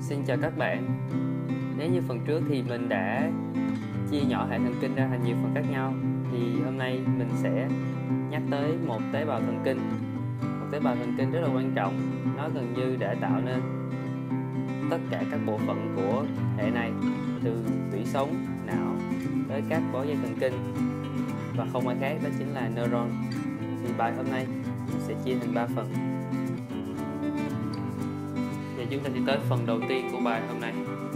Xin chào các bạn. Nếu như phần trước thì mình đã chia nhỏ hệ thần kinh ra thành nhiều phần khác nhau, thì hôm nay mình sẽ nhắc tới một tế bào thần kinh. Một tế bào thần kinh rất là quan trọng, nó gần như đã tạo nên tất cả các bộ phận của hệ này, từ tủy sống, não tới các bó dây thần kinh, và không ai khác đó chính là neuron. Thì bài hôm nay mình sẽ chia thành 3 phần. Và chúng ta đi tới phần đầu tiên của bài hôm nay.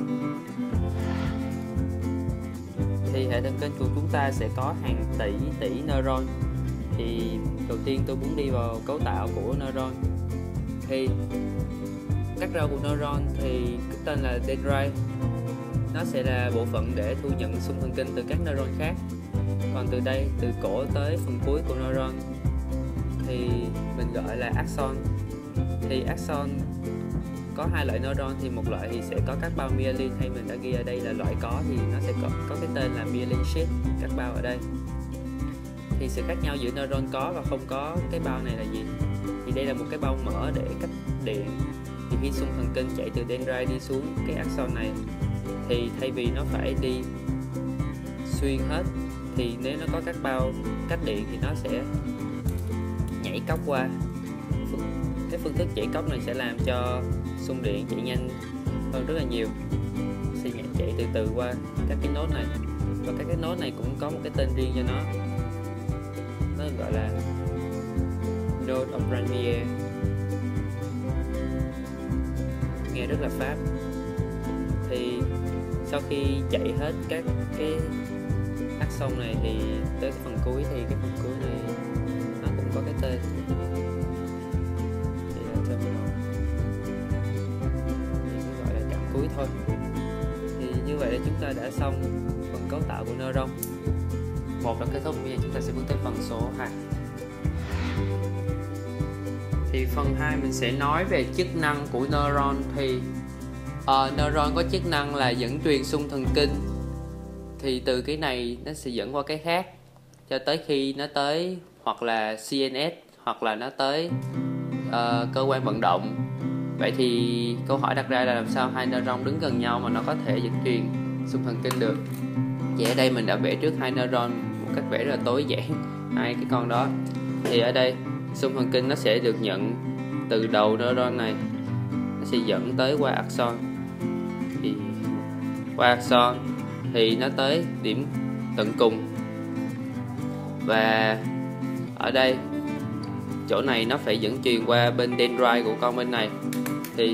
Thì hệ thần kinh của chúng ta sẽ có hàng tỷ neuron. Thì đầu tiên tôi muốn đi vào cấu tạo của neuron. Thì các râu của neuron thì tên là dendrite. Nó sẽ là bộ phận để thu nhận xung thần kinh từ các neuron khác. Còn từ đây, từ cổ tới phần cuối của neuron thì mình gọi là axon. Thì axon có hai loại neuron, thì một loại thì sẽ có các bao myelin, hay mình đã ghi ở đây là loại có, thì nó sẽ có cái tên là myelin sheath, các bao ở đây. Thì sự khác nhau giữa neuron có và không có cái bao này là gì? Thì đây là một cái bao mở để cấp điện. Thì khi xung thần kinh chạy từ dendrite đi xuống cái axon này, thì thay vì nó phải đi xuyên hết, thì nếu nó có các bao cách điện thì nó sẽ nhảy cốc qua. Cái phương thức chạy cốc này sẽ làm cho xung điện chạy nhanh hơn rất là nhiều, sẽ chạy từ từ qua các cái nốt này, và các cái nốt này cũng có một cái tên riêng cho nó gọi là node of Ranvier. Nghe rất là Pháp. Thì sau khi chạy hết các cái axon này thì tới cái phần cuối, thì cái phần cuối này nó cũng có cái tên, thì là terminal, thì gọi là trạm cuối thôi. Thì như vậy là chúng ta đã xong phần cấu tạo của neuron. Một đã kết thúc, bây giờ chúng ta sẽ bước tới phần số 2. Thì phần 2 mình sẽ nói về chức năng của neuron. Thì neuron có chức năng là dẫn truyền xung thần kinh. Thì từ cái này nó sẽ dẫn qua cái khác, cho tới khi nó tới hoặc là CNS, hoặc là nó tới cơ quan vận động. Vậy thì câu hỏi đặt ra là làm sao hai neuron đứng gần nhau mà nó có thể dẫn truyền xung thần kinh được? Thì ở đây mình đã vẽ trước hai neuron một cách vẽ rất là tối giản, hai cái con đó. Thì ở đây xung thần kinh nó sẽ được nhận từ đầu neuron này, nó sẽ dẫn tới qua axon. Thì qua axon thì nó tới điểm tận cùng, và ở đây chỗ này nó phải dẫn truyền qua bên dendrite của con bên này. Thì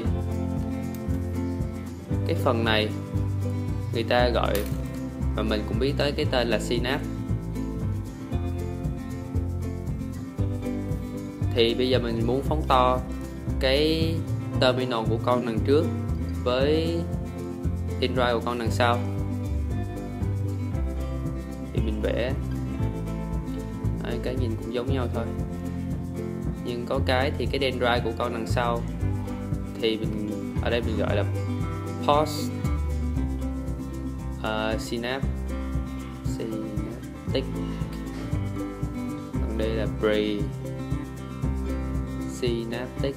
cái phần này người ta gọi, và mình cũng biết tới cái tên là synapse. Thì bây giờ mình muốn phóng to cái terminal của con đằng trước với dendrite của con đằng sau, thì mình vẽ cái nhìn cũng giống nhau thôi, nhưng có cái thì cái dendrite của con đằng sau thì mình ở đây mình gọi là post synaptic, còn đây là pre synaptic.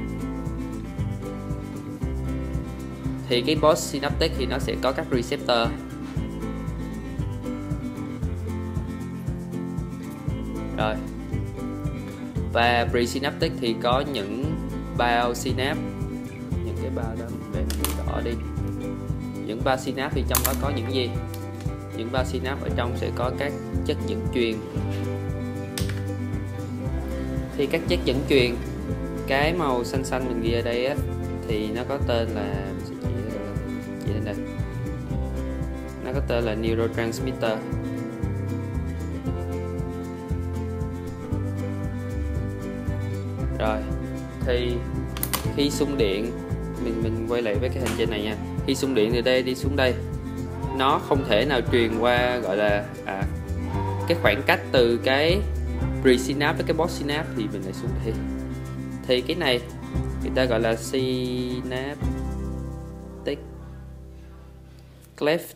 Thì cái post synaptic thì nó sẽ có các receptor. Rồi. Và presynaptic thì có những bao synapse, những cái bao đó để mình đỏ đi. Những bao synapse thì trong đó có những gì? Những bao synapse ở trong sẽ có các chất dẫn truyền. Thì các chất dẫn truyền, cái màu xanh xanh mình ghi ở đây á, thì nó có tên là, mình sẽ chỉ lên đây, nó có tên là neurotransmitter. Rồi, thì khi xung điện, mình quay lại với cái hình trên này nha. Khi xung điện từ đây đi xuống đây, nó không thể nào truyền qua, gọi là cái khoảng cách từ cái presynapse với cái postsynapse, thì mình lại xuống đây. Thì cái này người ta gọi là synaptic cleft,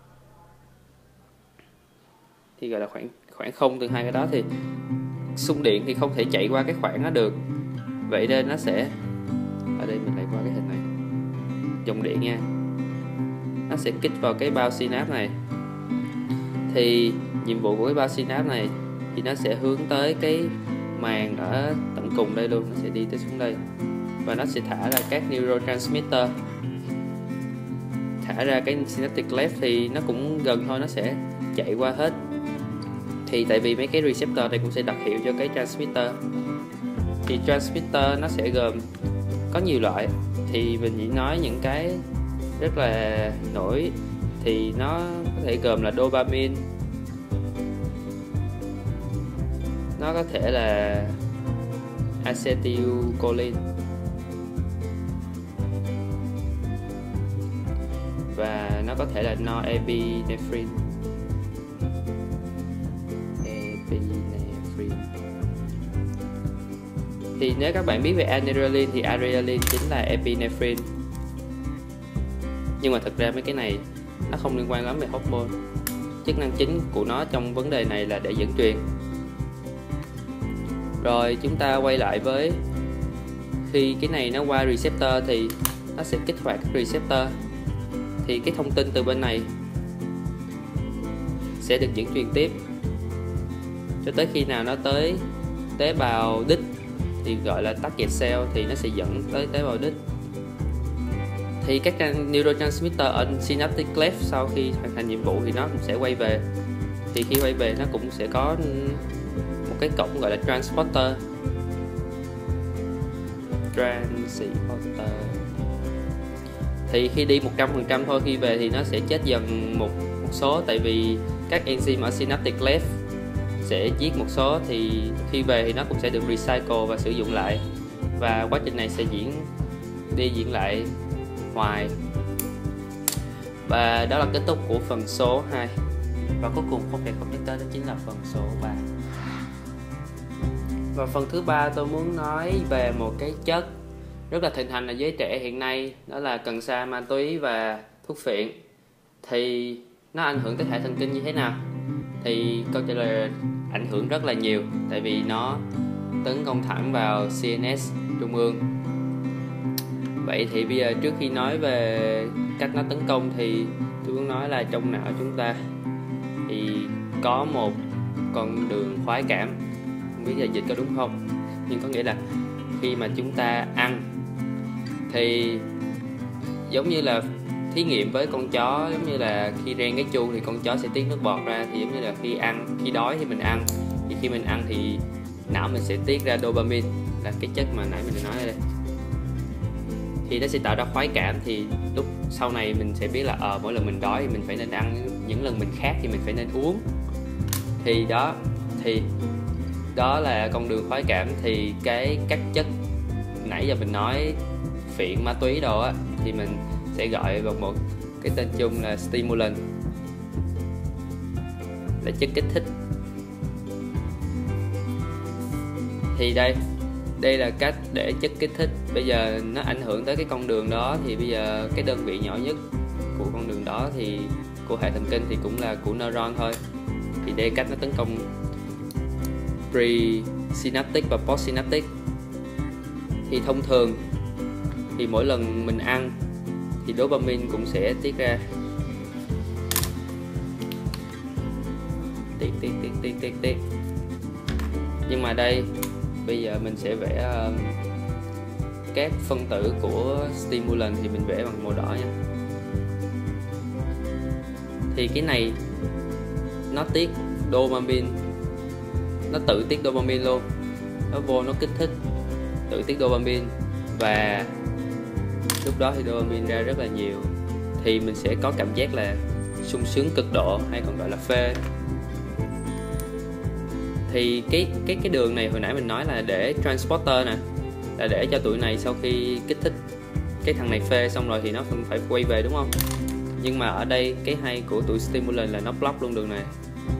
thì gọi là khoảng không từ hai cái đó. Thì xung điện thì không thể chạy qua cái khoảng đó được, vậy nên nó sẽ, ở đây mình lại qua cái hình này, dòng điện nha. Nó sẽ kích vào cái bao synapse này. Thì nhiệm vụ của cái bao synapse này thì nó sẽ hướng tới cái màng ở tận cùng đây luôn, nó sẽ đi tới xuống đây và nó sẽ thả ra các neurotransmitter. Thả ra cái synaptic cleft thì nó cũng gần thôi, nó sẽ chạy qua hết. Thì tại vì mấy cái receptor này cũng sẽ đặc hiệu cho cái transmitter. Thì transmitter nó sẽ gồm có nhiều loại, thì mình chỉ nói những cái rất là nổi. Thì nó có thể gồm là dopamine, nó có thể là acetylcholine, và nó có thể là norepinephrine. Thì nếu các bạn biết về adrenaline thì adrenaline chính là epinephrine. Nhưng mà thực ra mấy cái này nó không liên quan lắm về hormone. Chức năng chính của nó trong vấn đề này là để dẫn truyền. Rồi chúng ta quay lại với khi cái này nó qua receptor thì nó sẽ kích hoạt các receptor. Thì cái thông tin từ bên này sẽ được dẫn truyền tiếp cho tới khi nào nó tới tế bào đích thì gọi là target cell, thì nó sẽ dẫn tới tế bào đích. Thì các neurotransmitter ở synaptic cleft sau khi hoàn thành nhiệm vụ thì nó cũng sẽ quay về. Thì khi quay về nó cũng sẽ có một cái cổng gọi là transporter. Thì khi đi 100% thôi, khi về thì nó sẽ chết dần một số, tại vì các enzyme ở synaptic cleft sẽ giết một số, thì khi về thì nó cũng sẽ được recycle và sử dụng lại, và quá trình này sẽ diễn lại hoài. Và đó là kết thúc của phần số 2. Và cuối cùng không thể không nhắc tới đó chính là phần số 3. Và phần thứ 3 tôi muốn nói về một cái chất rất là thịnh hành ở giới trẻ hiện nay, đó là cần sa, ma túy và thuốc phiện. Thì nó ảnh hưởng tới hệ thần kinh như thế nào? Thì câu trả lời là ảnh hưởng rất là nhiều, tại vì nó tấn công thẳng vào CNS trung ương. Vậy thì bây giờ trước khi nói về cách nó tấn công thì tôi muốn nói là trong não chúng ta thì có một con đường khoái cảm, không biết là dịch có đúng không, nhưng có nghĩa là khi mà chúng ta ăn thì giống như là thí nghiệm với con chó, giống như là khi rang cái chuông thì con chó sẽ tiết nước bọt ra, thì giống như là khi đói thì mình ăn, thì khi mình ăn thì não mình sẽ tiết ra dopamine, là cái chất mà nãy mình đã nói ở đây, thì nó sẽ tạo ra khoái cảm. Thì lúc sau này mình sẽ biết là mỗi lần mình đói thì mình phải nên ăn, những lần mình khát thì mình phải nên uống. Thì đó là con đường khoái cảm. Thì các chất nãy giờ mình nói, phiện, ma túy đồ á, thì mình sẽ gọi bằng một cái tên chung là stimulant, là chất kích thích. Thì đây là cách để chất kích thích. Bây giờ nó ảnh hưởng tới cái con đường đó, thì bây giờ cái đơn vị nhỏ nhất của con đường đó thì của hệ thần kinh thì cũng là của neuron thôi. Thì đây cách nó tấn công presynaptic và postsynaptic. Thì thông thường thì mỗi lần mình ăn thì dopamine cũng sẽ tiết ra, tiết. Nhưng mà đây bây giờ mình sẽ vẽ các phân tử của stimulant, thì mình vẽ bằng màu đỏ nha. Thì cái này nó tiết dopamine, nó tự tiết dopamine luôn, nó vô nó kích thích, tự tiết dopamine, và lúc đó thì dopamine ra rất là nhiều, thì mình sẽ có cảm giác là sung sướng cực độ, hay còn gọi là phê. Thì cái đường này hồi nãy mình nói là để transporter nè, là để cho tụi này sau khi kích thích cái thằng này phê xong rồi thì nó phải quay về, đúng không? Nhưng mà ở đây cái hay của tụi stimulant là nó block luôn đường này.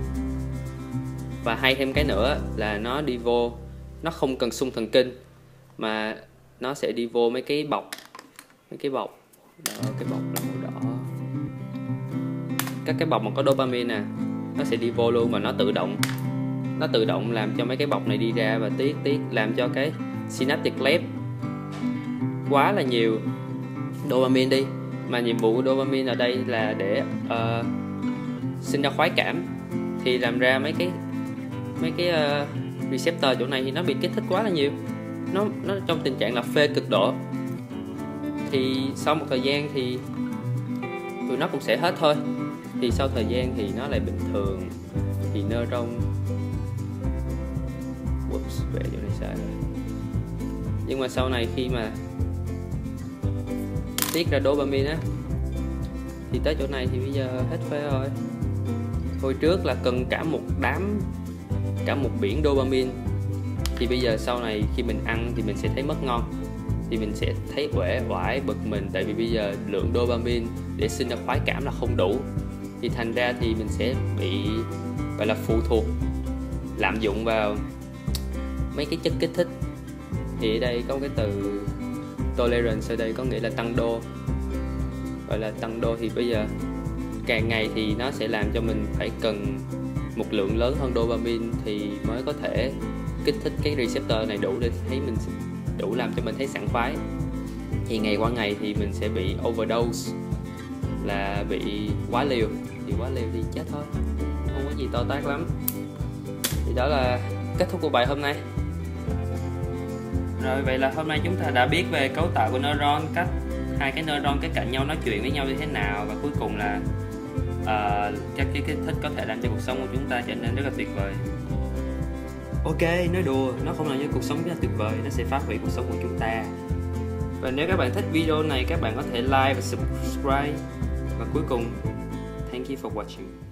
Và hay thêm cái nữa là nó đi vô, nó không cần xung thần kinh mà nó sẽ đi vô mấy cái bọc đó, cái bọc là màu đỏ, các cái bọc mà có dopamine nè, nó sẽ đi vô luôn, và nó tự động làm cho mấy cái bọc này đi ra và tiết làm cho cái synaptic cleft quá là nhiều. dopamine đi, mà nhiệm vụ của dopamine ở đây là để sinh ra khoái cảm, thì làm ra mấy cái receptor chỗ này thì nó bị kích thích quá là nhiều, nó trong tình trạng là phê cực độ, thì sau một thời gian thì tụi nó cũng sẽ hết thôi, thì sau thời gian thì nó lại bình thường, thì neuron về chỗ này sai rồi. Nhưng mà sau này khi mà tiết ra dopamine á, thì tới chỗ này thì bây giờ hết phê rồi. Hồi trước là cần cả một biển dopamine, thì bây giờ sau này khi mình ăn thì mình sẽ thấy mất ngon, thì mình sẽ thấy uể oải bực mình, tại vì bây giờ lượng dopamine để sinh ra khoái cảm là không đủ, thì thành ra thì mình sẽ bị gọi là phụ thuộc, lạm dụng vào mấy cái chất kích thích. Thì ở đây có cái từ tolerance ở đây có nghĩa là tăng đô, gọi là tăng đô, thì bây giờ càng ngày thì nó sẽ làm cho mình phải cần một lượng lớn hơn dopamine thì mới có thể kích thích cái receptor này đủ để thấy mình đủ làm cho mình thấy sảng khoái. Thì ngày qua ngày thì mình sẽ bị overdose, là bị quá liều, thì quá liều thì chết thôi, không có gì to tát lắm. Thì đó là kết thúc của bài hôm nay. Rồi, vậy là hôm nay chúng ta đã biết về cấu tạo của neuron, cách hai cái neuron kế cạnh nhau nói chuyện với nhau như thế nào, và cuối cùng là các cái kích thích có thể làm cho cuộc sống của chúng ta trở nên rất là tuyệt vời. Ok, nói đùa, nó không làm cho cuộc sống rất là tuyệt vời, nó sẽ phá hủy cuộc sống của chúng ta. Và nếu các bạn thích video này, các bạn có thể like và subscribe. Và cuối cùng, thank you for watching.